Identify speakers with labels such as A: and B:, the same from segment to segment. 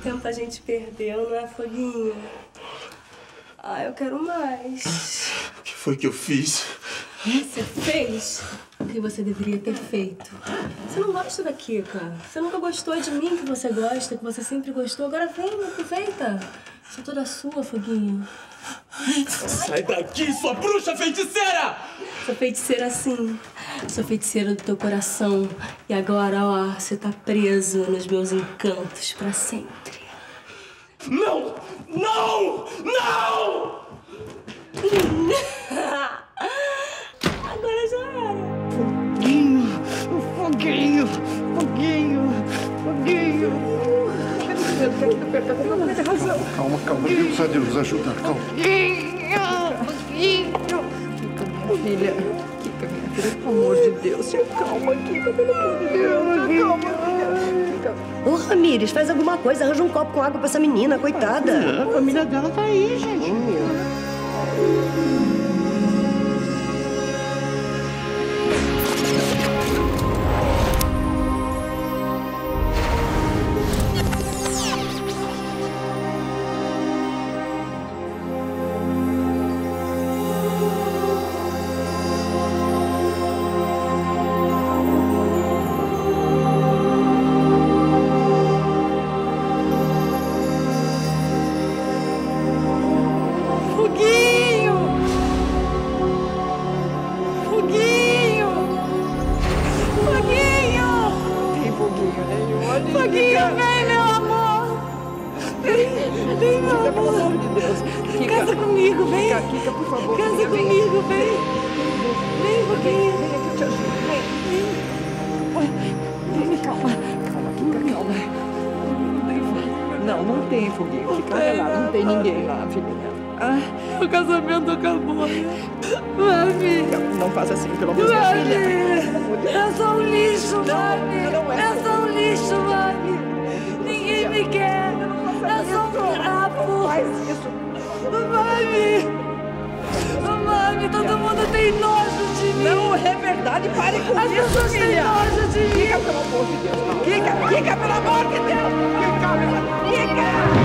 A: tempo a gente perdeu, não é, Foguinho? Ah, eu quero mais.
B: O que foi que eu fiz?
A: Você fez o que você deveria ter feito. Você não gosta da Kika. Você nunca gostou de mim, que você gosta, que você sempre gostou. Agora vem, aproveita. Sou toda sua, Foguinho.
B: Sai daqui, sua bruxa feiticeira!
A: Sou feiticeira sim. Sou feiticeira do teu coração. E agora, ó, você tá preso nos meus encantos pra sempre.
B: Não! Não! Não!
A: Agora já era.
C: Foguinho! Foguinho! Foguinho! Foguinho!
D: Calma, calma. Deus há de nos ajudar. Calma.
C: Foguinho! Kika, minha filha. Kika, minha filha, pelo amor de Deus. Se acalma, Kika, pelo amor de Deus. Se acalma, Kika.
E: Ô, Ramírez, faz alguma coisa. Arranja um copo com água pra essa menina, coitada.
C: A família dela tá aí, gente.
A: Foguinho, vem, meu amor! Vem, meu amor!
C: Pelo amor de Deus. Kika,
A: casa comigo, vem!
C: Kika, por favor.
A: Casa
C: Kika,
A: comigo, vem! Vem, Foguinho!
C: Vem aqui, eu te ajudo. Vem. Calma, Kika, calma. Não tem Foguinho. Fica lá, não tem ninguém lá, filhinha.
A: O casamento acabou. Mami!
C: Não faça assim, pelo amor de Deus, filha.
A: Eu sou um lixo, Mami! Eu sou um lixo, Mami! Ninguém me quer! Eu sou um trapo!
C: Faz isso.
A: Mami, todo mundo tem nojo de mim!
C: Não, é verdade, pare com
A: As
C: isso,
A: pessoas têm
C: filha.
A: nojo de mim!
C: Kika, pelo amor de Deus. Kika, pelo amor de Deus. Kika!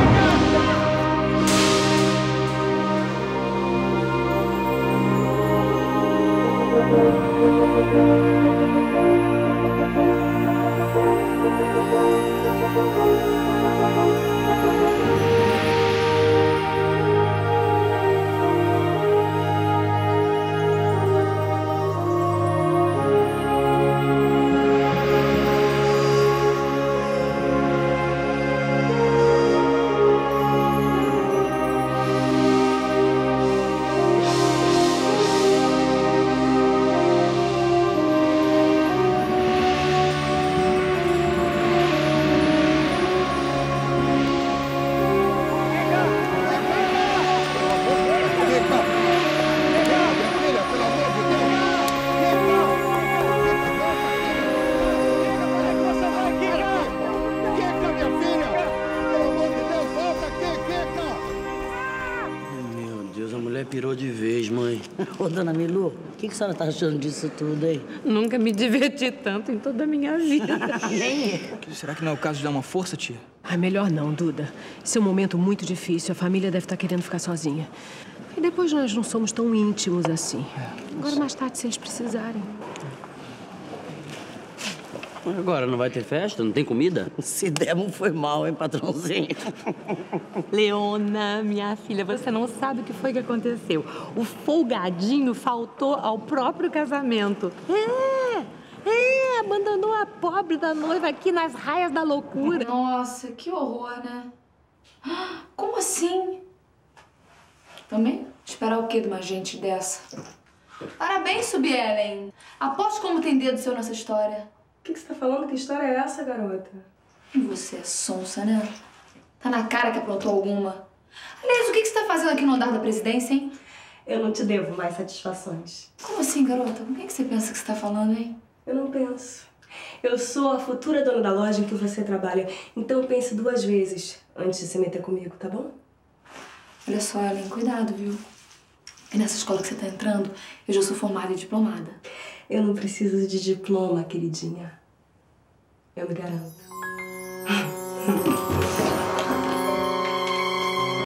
F: Pirou de vez, mãe.
E: Ô, dona Milu, o que a senhora tá achando disso tudo, hein?
G: Nunca me diverti tanto em toda a minha vida.
E: Nem eu.
H: Será que não é o caso de dar uma força, tia?
G: Ai, melhor não, Duda. Esse é um momento muito difícil. A família deve estar querendo ficar sozinha. E depois nós não somos tão íntimos assim. Agora, mais tarde, se eles precisarem.
F: Agora não vai ter festa? Não tem comida?
E: Se demos foi mal, hein, patrãozinho?
G: Leona, minha filha, você não sabe o que foi que aconteceu. O folgadinho faltou ao próprio casamento. Abandonou a pobre da noiva aqui nas raias da loucura.
I: Nossa, que horror, né? Como assim? Também? Esperar o quê de uma gente dessa? Parabéns, Subielen. Aposto como tem dedo seu nessa história.
A: O que você tá falando? Que história é essa, garota?
I: Você é sonsa, né? Tá na cara que aprontou alguma. Aliás, o que você tá fazendo aqui no andar da presidência, hein?
A: Eu não te devo mais satisfações.
I: Como assim, garota? Com quem que você pensa que você tá falando, hein?
A: Eu não penso. Eu sou a futura dona da loja em que você trabalha. Então pense 2 vezes antes de se meter comigo, tá bom?
I: Olha só, Ellen, cuidado, viu? E nessa escola que você tá entrando, eu já sou formada e diplomada.
A: Eu não preciso de diploma, queridinha. Eu me garanto.